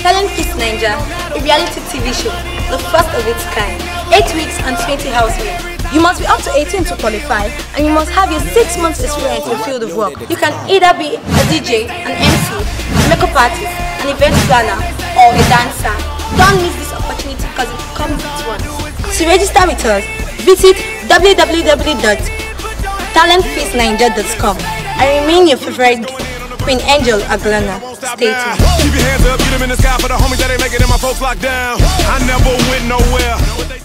Talent Kiss Nigeria, a reality TV show, the first of its kind. 8 weeks and 20 housemates. You must be up to 18 to qualify, and you must have your 6 months experience in the field of work. You can either be a DJ, an MC, a makeup artist, an event planner, or a dancer. Don't miss this opportunity because it comes at once. To register with us, visit www.talentfacenigeria.com and remain your favorite Queen Angel Aglana. Stay tuned. Keep your hands up, get them in the sky for the homies that ain't making it, my folks locked down. I never went nowhere.